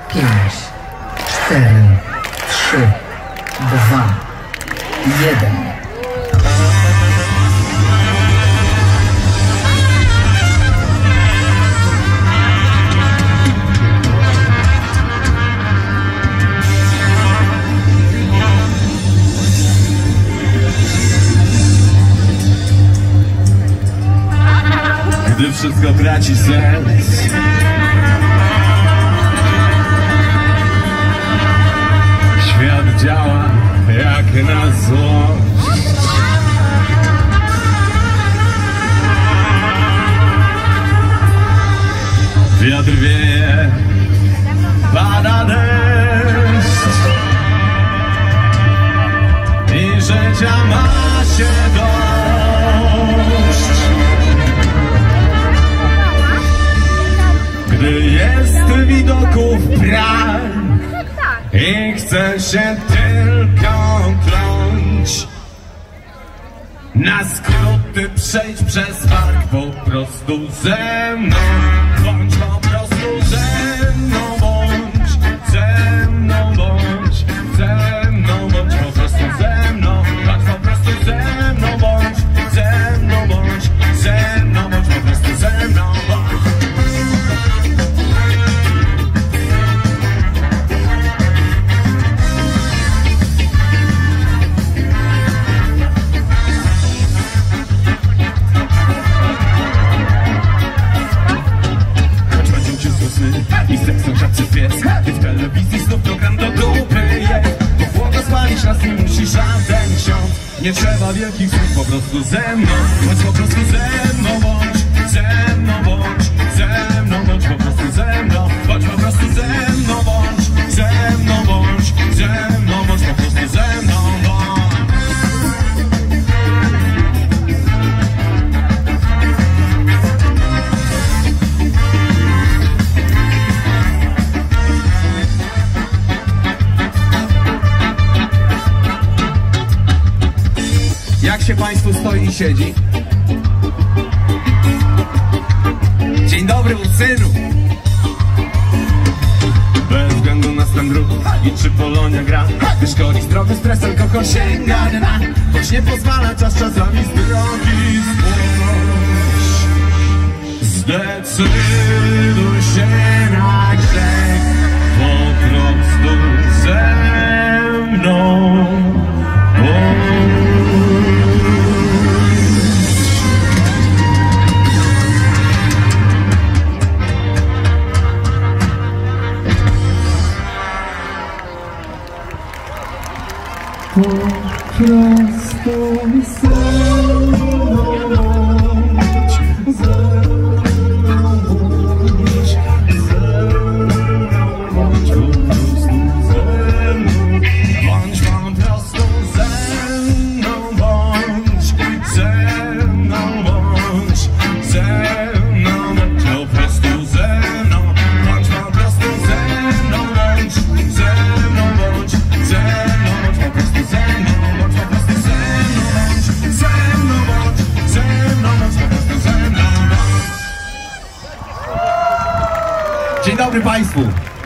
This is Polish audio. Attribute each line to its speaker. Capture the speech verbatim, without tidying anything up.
Speaker 1: pięć, cztery, trzy, dwa, jeden.
Speaker 2: Gdy wszystko traci sens, świat działa jak na złość. Wiatr wieje, pada deszcz i życia ma się dość. Gdy jest widoków brak i chce się tylko kląć, na skróty przejść przez park, po prostu ze mną, bądź po prostu ze mną, bądź ze mną, bądź ze mną, bądź po prostu ze mną, bądź po prostu ze mną, bądź ze mną, bądź ze mną, bądź po prostu ze mną, bądź. I seks sąsiadczy pies, ty w telewizji znów program do dupy jest. Bo błogosławić nas nie musi żaden ksiądz. Nie trzeba wielkich słów, po prostu ze mną, bądź po prostu ze mną, bądź ze mną, bądź ze mną, bądź po prostu ze mną, bądź po prostu ze mną, bądź ze mną, bądź ze mną, bądź po prostu ze mną, bądź. Jak się państwu stoi i siedzi? Dzień dobry, u synu! Bez względu na stan dróg i czy Polonia gra, wyszkodzi zdrowy stres, alkohol sięga dna, choć nie pozwala czas czasami z drogi spójrz. Zdecyduj się na grzech, po prostu ze mną. Po prostu ze mną bądź, ze mną bądź, ze mną bądź, po prostu ze mną, bądź po prostu ze mną, bądź ze mną, bądź ze mną, bądź po prostu ze mną, bądź po prostu ze mną, bądź ze mną, bądź ze mną, bądź po prostu ze mną, bądź po prostu ze mną, bądź ze mną, bądź ze mną, bądź po prostu ze mną, bądź. Dzień dobry państwu.